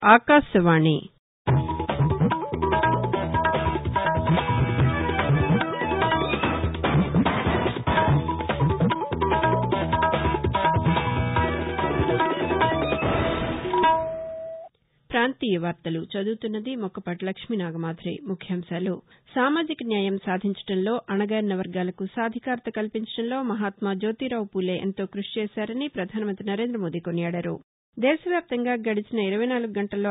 ఆకాశవాణి ప్రాంతీయ వార్తలు చదువుతున్నది మొక్కపాటి లక్ష్మీనాగమాధురి. ముఖ్యాంశాలు. సామాజిక న్యాయం సాధించడంలో అణగారిన వర్గాలకు సాధికారత కల్పించడంలో మహాత్మా జ్యోతిరావు పూలే ఎంతో కృషి చేశారని ప్రధానమంత్రి నరేంద్ర మోదీ కొనియాడారు. దేశవ్యాప్తంగా గడిచిన 24 గంటల్లో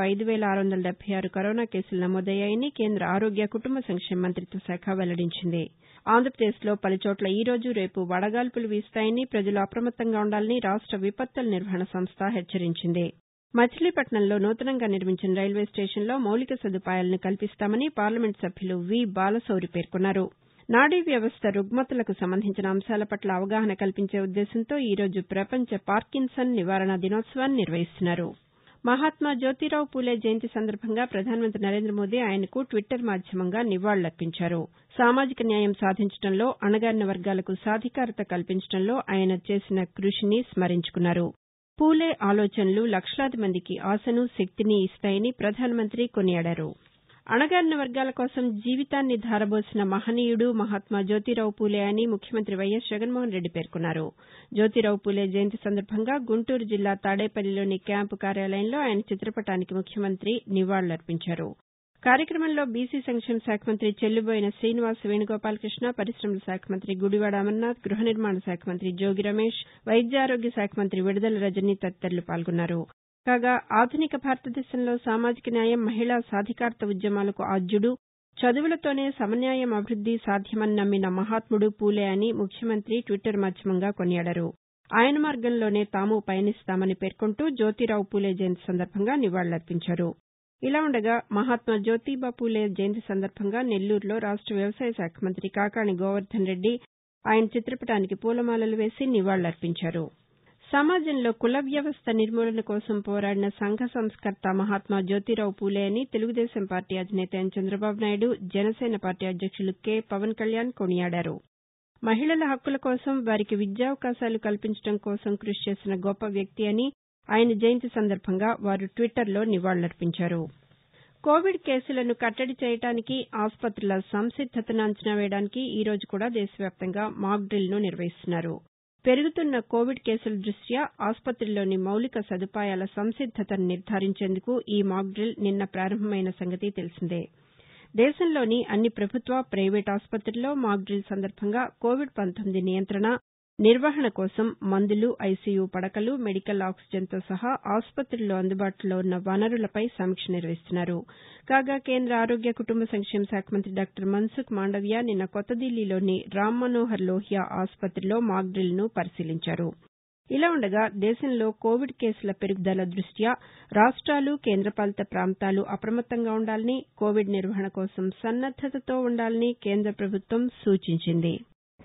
5,676 కరోనా కేసులు నమోదయ్యాయని కేంద్ర ఆరోగ్య కుటుంబ సంక్షేమ మంతిత్వ శాఖ వెల్లడించింది. ఆంధ్రప్రదేశ్లో పలుచోట్ల ఈరోజు రేపు వడగాల్పులు వీస్తాయని ప్రజలు అప్రమత్తంగా ఉండాలని రాష్ట విపత్తుల నిర్వహణ సంస్థ హెచ్చరించింది. మచిలీపట్నంలో నూతనంగా నిర్మించిన రైల్వే స్టేషన్లో మౌలిక సదుపాయాలను కల్పిస్తామని పార్లమెంటు సభ్యులు వి. బాలశౌరి పేర్కొన్నారు. నాడీ వ్యవస్థ రుగ్మతలకు సంబంధించిన అంశాల పట్ల అవగాహన కల్పించే ఉద్దేశంతో ఈరోజు ప్రపంచ పార్కిన్సన్ నివారణ దినోత్సవాన్ని నిర్వహిస్తున్నారు. మహాత్మా జ్యోతిరావు పూలే జయంతి సందర్భంగా ప్రధానమంత్రి నరేంద్ర మోదీ ఆయనకు ట్విట్టర్ మాధ్యమంగా నివాళులర్పించారు. సామాజిక న్యాయం సాధించడంలో అణగారిన వర్గాలకు సాధికారత కల్పించడంలో ఆయన చేసిన కృషిని స్మరించుకున్నారు. పూలే ఆలోచనలు లక్షలాది మందికి ఆశను, శక్తిని ఇస్తాయని ప్రధానమంత్రి కొనియాడారు. అణగారిన వర్గాల కోసం జీవితాన్ని ధారబోసిన మహనీయుడు మహాత్మా జ్యోతిరావు పూలే అని ముఖ్యమంత్రి వైఎస్ జగన్మోహన్ రెడ్డి పేర్కొన్నారు. జ్యోతిరావు పూలే జయంతి సందర్భంగా గుంటూరు జిల్లా తాడేపల్లిలోని క్యాంపు కార్యాలయంలో ఆయన చిత్రపటానికి ముఖ్యమంత్రి నివాళులర్పించారు. కార్యక్రమంలో బీసీ సంక్షేమ శాఖ మంత్రి చెల్లుబోయిన శ్రీనివాస వేణుగోపాలకృష్ణ, పరిశమల శాఖ మంత్రి గుడివాడ అమర్నాథ్, గృహ నిర్మాణ శాఖ మంత్రి జోగి రమేష్, వైద్యారోగ్య శాఖ మంత్రి విడుదల రజని తదితరులు పాల్గొన్నారు. కాగా ఆధునిక భారతదేశంలో సామాజిక న్యాయం, మహిళా సాధికారత ఉద్యమాలకు ఆద్యుడు, చదువులతోనే సమన్యాయం, అభివృద్ది సాధ్యమని నమ్మిన మహాత్ముడు పూలే అని ముఖ్యమంత్రి ట్విట్టర్ మాధ్యమంగా కొనియాడారు. ఆయన మార్గంలోనే తాము పయనిస్తామని పేర్కొంటూ జ్యోతిరావు పూలే జయంతి సందర్భంగా నివాళులర్పించారు. ఇలా ఉండగా మహాత్మా జ్యోతిబా పూలే జయంతి సందర్భంగా నెల్లూరులో రాష్ట వ్యవసాయ శాఖ మంత్రి కాకాణి గోవర్ధన్ రెడ్డి ఆయన చిత్రపటానికి పూలమాలలు వేసి నివాళులర్పించారు. సమాజంలో కుల వ్యవస్థ నిర్మూలన కోసం పోరాడిన సంఘ సంస్కర్త మహాత్మా జ్యోతిరావు పూలే అని తెలుగుదేశం పార్టీ అధినేత ఎన్. చంద్రబాబు నాయుడు, జనసేన పార్టీ అధ్యక్షులు కె. పవన్ కళ్యాణ్ కొనియాడారు. మహిళల హక్కుల కోసం, వారికి విద్యావకాశాలు కల్పించడం కోసం కృషి చేసిన గొప్ప వ్యక్తి అని ఆయన జయంతి సందర్భంగా వారు ట్విట్టర్లో నివాళులర్పించారు. కోవిడ్ కేసులను కట్టడి చేయడానికి, ఆసుపత్రుల సంసిద్దతను అంచనా వేయడానికి ఈ రోజు కూడా దేశవ్యాప్తంగా మాక్ డ్రిల్ను నిర్వహిస్తున్నారు. పెరుగుతున్న కోవిడ్ కేసుల దృష్ట్యా ఆసుపత్రుల్లోని మౌలిక సదుపాయాల సంసిద్దతను నిర్ధారించేందుకు ఈ మాక్ డ్రిల్ నిన్న ప్రారంభమైన సంగతి తెలిసిందే. దేశంలోని అన్ని ప్రభుత్వ, ప్రైవేటు ఆసుపత్రుల్లో మాక్ డ్రిల్ సందర్భంగా కోవిడ్-19 నియంత్రణ, నిర్వహణ కోసం మందులు, ఐసీయూ పడకలు, మెడికల్ ఆక్సిజన్తో సహా ఆసుపత్రుల్లో అందుబాటులో ఉన్న వనరులపై సమీక్ష నిర్వహిస్తున్నారు. కాగా కేంద్ర ఆరోగ్య కుటుంబ సంక్షేమ శాఖ మంత్రి డాక్టర్ మన్సుఖ్ మాండవ్య నిన్న కొత్త దిల్లీలోని రామ్ మనోహర్ లోహియా ఆసుపత్రిలో మాక్ డ్రిల్ను పరిశీలించారు. ఇలా ఉండగా దేశంలో కోవిడ్ కేసుల పెరుగుదల దృష్ట్యా రాష్ట్రాలు, కేంద్రపాలిత ప్రాంతాలు అప్రమత్తంగా ఉండాలని, కోవిడ్ నిర్వహణ కోసం సన్నద్దతతో ఉండాలని కేంద్ర ప్రభుత్వం సూచించింది.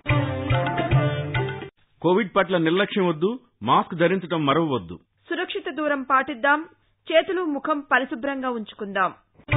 కోవిడ్ పట్ల నిర్లక్ష్యం వద్దు, మాస్క్ ధరించడం మరవవద్దు. సురక్షిత దూరం పాటిద్దాం, చేతులు, ముఖం పరిశుభ్రంగా ఉంచుకుందాం.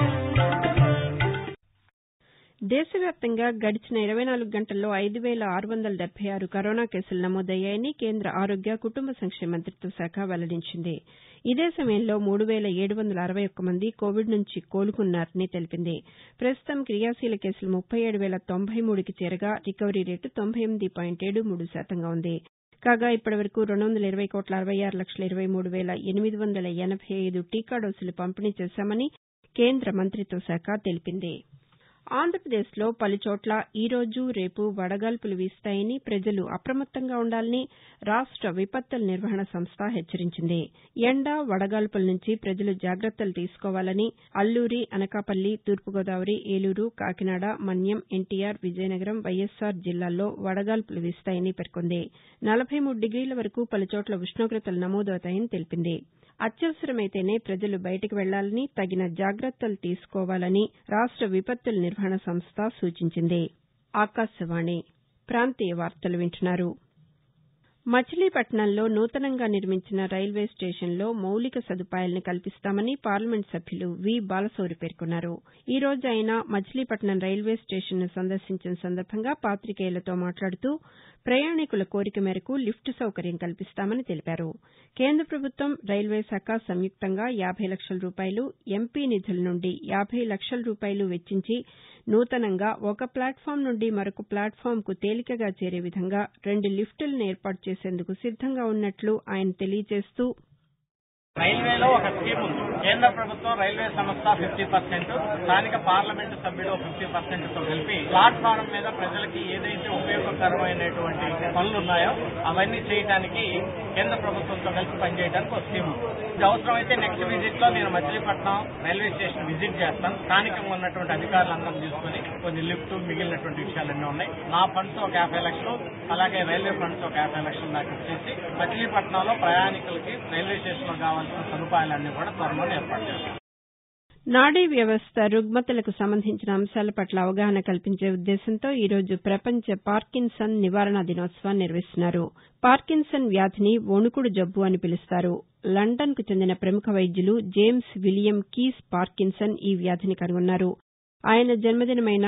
దేశవ్యాప్తంగా గడిచిన 24 గంటల్లో 5,676 కరోనా కేసులు నమోదయ్యాయని కేంద్ర ఆరోగ్య కుటుంబ సంక్షేమ మంతిత్వ శాఖ వెల్లడించింది. ఇదే సమయంలో 3,761 మంది కోవిడ్ నుంచి కోలుకున్నారని తెలిపింది. ప్రస్తుతం క్రియాశీల కేసులు 37,093కి చేరగా రికవరీ రేటు 98.73% ఉంది. కాగా ఇప్పటివరకు 220,66,23,885 టీకా డోసులు పంపిణీ చేశామని కేంద్ర మంతిత్వ శాఖ తెలిపింది. ఆంధ్రప్రదేశ్లో పలుచోట్ల ఈరోజు రేపు వడగాల్పులు వీస్తాయని ప్రజలు అప్రమత్తంగా ఉండాలని రాష్ట విపత్తుల నిర్వహణ సంస్థ హెచ్చరించింది. ఎండ, వడగాల్పుల నుంచి ప్రజలు జాగ్రత్తలు తీసుకోవాలని అల్లూరి, అనకాపల్లి, తూర్పుగోదావరి, ఏలూరు, కాకినాడ, మన్యం, ఎన్టీఆర్, విజయనగరం, వైఎస్సార్ జిల్లాల్లో వడగాల్పులు వీస్తాయని పేర్కొంది. 43 డిగ్రీల వరకు పలుచోట్ల ఉష్ణోగ్రతలు నమోదవుతాయని తెలిపింది. అత్యవసరమైతేనే ప్రజలు బయటకు వెళ్లాలని, తగిన జాగ్రత్తలు తీసుకోవాలని రాష్ట విపత్తుల నిర్వహణ సంస్థ సూచించింది. ఆకాశవాణి ప్రాంతీయ వార్తలు వింటున్నారు. మచిలీపట్నంలో నూతనంగా నిర్మించిన రైల్వే స్టేషన్లో మౌలిక సదుపాయాలను కల్పిస్తామని పార్లమెంట్ సభ్యులు వి. బాలశౌరి పేర్కొన్నారు. ఈ రోజు ఆయన మచిలీపట్నం రైల్వే స్టేషన్ను సందర్శించిన సందర్భంగా పాతికేయులతో మాట్లాడుతూ ప్రయాణికుల కోరిక మేరకు లిఫ్ట్ సౌకర్యం కల్పిస్తామని తెలిపారు. కేంద్ర ప్రభుత్వం, రైల్వే శాఖ సంయుక్తంగా 50 లక్షల రూపాయలు, ఎంపీ నిధుల నుండి 50 లక్షల రూపాయలు వెచ్చించి నూతనంగా ఒక ప్లాట్ఫామ్ నుండి మరొక ప్లాట్ఫామ్కు తేలికగా చేరే విధంగా 2 లిఫ్టులను ఏర్పాటు చేసేందుకు సిద్దంగా ఉన్నట్లు ఆయన తెలియజేస్తూ రైల్వేలో ఒక స్కీమ్ ఉంది. కేంద్ర ప్రభుత్వం రైల్వే సంస్థ 50%, స్థానిక పార్లమెంటు సభ్యులు 50%తో కలిపి ప్లాట్ఫారం మీద ప్రజలకి ఏదైతే ఉపయోగకరమైనటువంటి పనులు ఉన్నాయో అవన్నీ చేయడానికి కేంద్ర ప్రభుత్వంతో కలిసి పనిచేయడానికి ఒక స్కీమ్ ఉంది. ఇది అవసరమైతే నెక్స్ట్ విజిట్ లో నేను మచిలీపట్నం రైల్వే స్టేషన్ విజిట్ చేస్తాను. స్థానికంగా ఉన్నటువంటి అధికారులందరూ తీసుకుని కొన్ని లిఫ్ట్ మిగిలినటువంటి విషయాలన్నీ ఉన్నాయి. నా ఫండ్స్ ఒక 50 లక్షలు, అలాగే రైల్వే ఫండ్స్ ఒక 50 లక్షలు దాకా ఇచ్చేసి మచిలీపట్నంలో ప్రయాణికులకి రైల్వే స్టేషన్ లో కావాల్సిన సదుపాయాలన్నీ కూడా త్వరలోనే ఏర్పాటు చేస్తాం. నాడీ వ్యవస్థ రుగ్మతలకు సంబంధించిన అంశాల పట్ల అవగాహన కల్పించే ఉద్దేశంతో ఈ రోజు ప్రపంచ పార్కిన్సన్ నివారణ దినోత్సవాన్ని నిర్వహిస్తున్నారు. పార్కిన్సన్ వ్యాధిని వణుకుడు జబ్బు అని పిలుస్తారు. లండన్కు చెందిన ప్రముఖ వైద్యులు జేమ్స్ విలియం కీస్ పార్కిన్సన్ ఈ వ్యాధిని కనుగొన్నారు. ఆయన జన్మదినమైన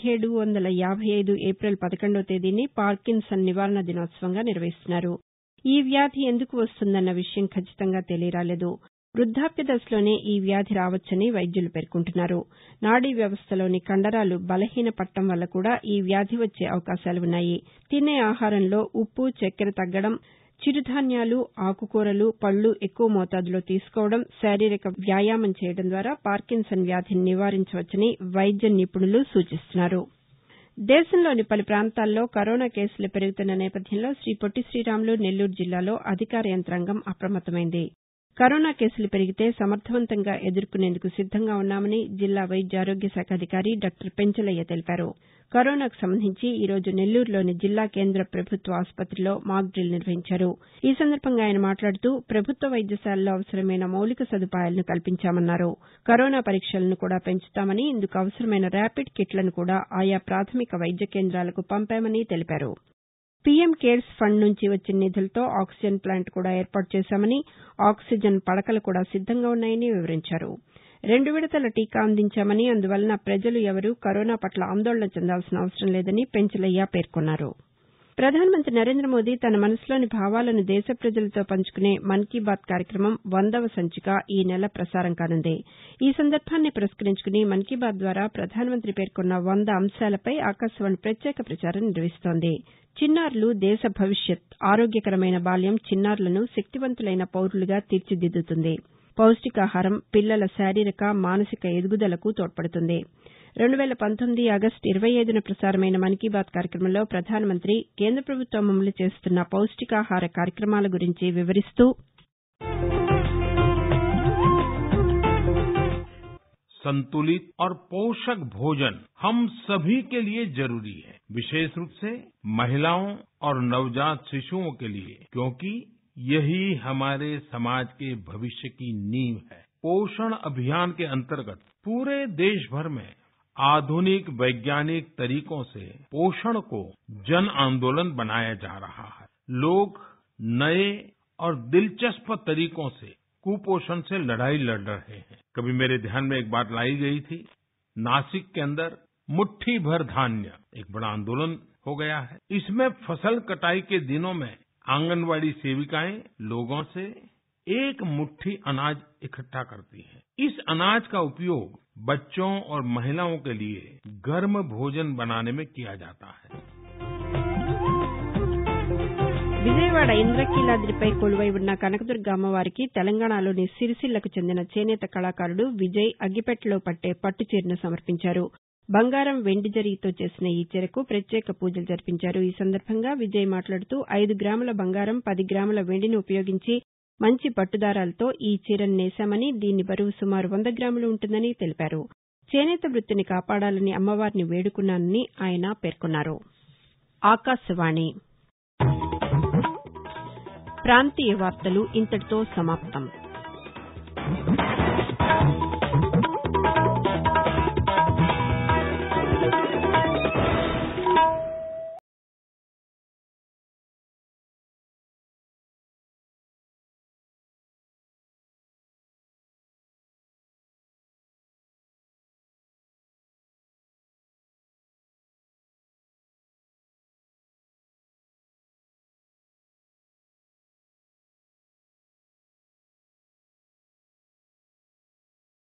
1755 ఏప్రిల్ 11వ తేదీని పార్కిన్సన్ నివారణ దినోత్సవంగా నిర్వహిస్తున్నారు. ఈ వ్యాధి ఎందుకు వస్తుందన్న విషయం ఖచ్చితంగా తెలియరాలేదు. వృద్ధాప్య దశలోనే ఈ వ్యాధి రావచ్చని వైద్యులు పేర్కొంటున్నారు. నాడీ వ్యవస్థలోని కండరాలు బలహీనపడటం వల్ల కూడా ఈ వ్యాధి వచ్చే అవకాశాలున్నాయి. తినే ఆహారంలో ఉప్పు, చక్కెర తగ్గడం, చిరుధాన్యాలు, ఆకుకూరలు, పళ్లు ఎక్కువ మోతాదులో తీసుకోవడం, శారీరక వ్యాయామం చేయడం ద్వారా పార్కిన్సన్ వ్యాధిని నివారించవచ్చని వైద్య నిపుణులు సూచిస్తున్నారు. దేశంలోని పలు ప్రాంతాల్లో కరోనా కేసులు పెరుగుతున్న నేపథ్యంలో శ్రీ పొట్టి శ్రీరాములు నెల్లూరు జిల్లాలో అధికార యంత్రాంగం అప్రమత్తమైంది. కరోనా కేసులు పెరిగితే సమర్థవంతంగా ఎదుర్కొనేందుకు సిద్దంగా ఉన్నామని జిల్లా వైద్య ఆరోగ్య శాఖ అధికారి డాక్టర్ పెంచలయ్య తెలిపారు. కరోనాకు సంబంధించి ఈ రోజు నెల్లూరులోని జిల్లా కేంద్ర ప్రభుత్వ ఆసుపత్రిలో మాక్ డ్రిల్ నిర్వహించారు. ఈ సందర్భంగా ఆయన మాట్లాడుతూ ప్రభుత్వ వైద్యశాలలో అవసరమైన మౌలిక సదుపాయాలను కల్పించామన్నారు. కరోనా పరీక్షలను కూడా పెంచుతామని, ఇందుకు అవసరమైన ర్యాపిడ్ కిట్లను కూడా ఆయా ప్రాథమిక వైద్య కేంద్రాలకు పంపామని తెలిపారు. పీఎం కేర్స్ ఫండ్ నుంచి వచ్చిన నిధులతో ఆక్సిజన్ ప్లాంట్ కూడా ఏర్పాటు చేశామని, ఆక్సిజన్ పడకలు కూడా సిద్దంగా ఉన్నాయని వివరించారు. 2 విడతల టీకా అందించామని, అందువలన ప్రజలు ఎవరూ కరోనా పట్ల ఆందోళన చెందాల్సిన అవసరం లేదని పెంచలయ్య పేర్కొన్నారు. ప్రధానమంత్రి నరేంద్ర మోదీ తన మనసులోని భావాలను దేశ ప్రజలతో పంచుకునే మన్ కీ బాత్ కార్యక్రమం 100వ సంచిక ఈ నెల ప్రసారం కానుంది. ఈ సందర్భాన్ని పురస్కరించుకుని మన్ కీ బాత్ ద్వారా ప్రధానమంత్రి పేర్కొన్న 100 అంశాలపై ఆకాశవాణి ప్రత్యేక ప్రచారం నిర్వహిస్తోంది. చిన్నారులు దేశ భవిష్యత్, ఆరోగ్యకరమైన బాల్యం చిన్నారులను శక్తివంతులైన పౌరులుగా తీర్చిదిద్దుతుంది. పౌష్టికాహారం పిల్లల శారీరక, మానసిక ఎదుగుదలకు తోడ్పడుతుంది. 2019 ఆగస్టు 25న ప్రసారమైన మన్ కీ బాత్ కార్యక్రమంలో ప్రధానమంత్రి కేంద్ర ప్రభుత్వం అమలు చేస్తున్న పౌష్టికాహార కార్యక్రమాల గురించి వివరిస్తూ संतुलित और पोषक भोजन हम सभी के लिए जरूरी है, विशेष रूप से महिलाओं और नवजात शिशुओं के लिए, क्योंकि यही हमारे समाज के भविष्य की नींव है। पोषण अभियान के अंतर्गत पूरे देश भर में आधुनिक वैज्ञानिक तरीकों से पोषण को जन आंदोलन बनाया जा रहा है। लोग नए और दिलचस्प तरीकों से कुपोषण से लड़ाई लड़ रहे हैं। कभी मेरे ध्यान में एक बात लाई गई थी, नासिक के अंदर मुट्ठी भर धान्य एक बड़ा आंदोलन हो गया है। इसमें फसल कटाई के दिनों में आंगनवाड़ी सेविकाएं लोगों से एक मुट्ठी अनाज इकट्ठा करती हैं। इस अनाज का उपयोग बच्चों और महिलाओं के लिए गर्म भोजन बनाने में किया जाता है। విజయవాడ ఇంద్రకీలాద్రిపై కొలువై ఉన్న కనకదుర్గ అమ్మవారికి తెలంగాణలోని సిరిసిల్లకు చెందిన చేనేత కళాకారుడు విజయ్ అగ్గిపెట్టెలో పట్టే పట్టు చీరను సమర్పించారు. బంగారం, వెండి జరీతో చేసిన ఈ చీరకు ప్రత్యేక పూజలు జరిపించారు. ఈ సందర్భంగా విజయ్ మాట్లాడుతూ 5 గ్రాముల బంగారం, 10 గ్రాముల వెండిని ఉపయోగించి మంచి పట్టుదారాలతో ఈ చీరను నేశామని, దీని బరువు సుమారు 100 గ్రాములు ఉంటుందని తెలిపారు. చేనేత వృత్తిని కాపాడాలని అమ్మవారిని వేడుకున్నానని ఆయన పేర్కొన్నారు. ఆకాశవాణి ప్రాంతీయ వార్తలు ఇంతటితో సమాప్తం.